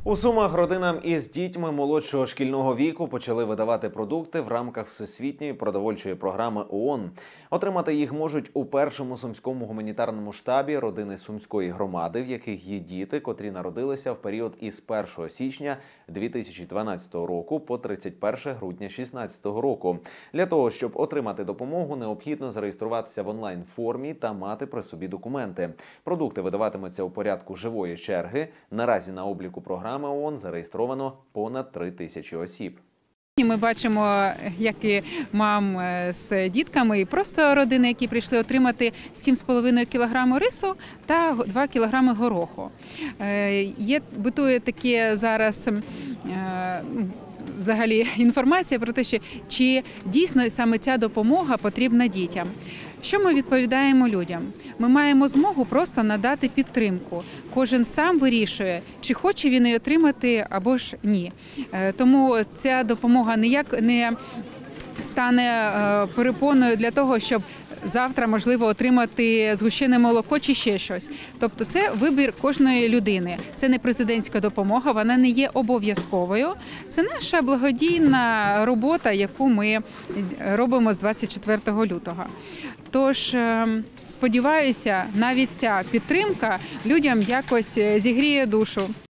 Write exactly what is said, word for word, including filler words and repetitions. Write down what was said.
У Сумах родинам із дітьми молодшого шкільного віку почали видавати продукти в рамках Всесвітньої продовольчої програми ООН. Отримати їх можуть у першому сумському гуманітарному штабі родини Сумської громади, в яких є діти, котрі народилися в період із першого січня дві тисячі дванадцятого року по тридцять перше грудня дві тисячі шістнадцятого року. Для того, щоб отримати допомогу, необхідно зареєструватися в онлайн-формі та мати при собі документи. Продукти видаватимуться у порядку живої черги. Наразі на обліку програми ООН зареєстровано понад три тисячі осіб. Ми бачимо, як і мам з дітками, і просто родини, які прийшли отримати сім з половиною кілограмів рису та два кілограми гороху. Є, битує таке зараз взагалі інформація про те, що чи дійсно саме ця допомога потрібна дітям. Що ми відповідаємо людям? Ми маємо змогу просто надати підтримку. Кожен сам вирішує, чи хоче він її отримати або ж ні. Тому ця допомога ніяк не стане перепоною для того, щоб завтра, можливо, отримати згущене молоко чи ще щось. Тобто це вибір кожної людини. Це не президентська допомога, вона не є обов'язковою. Це наша благодійна робота, яку ми робимо з двадцять четвертого лютого. Тож, сподіваюся, навіть ця підтримка людям якось зігріє душу.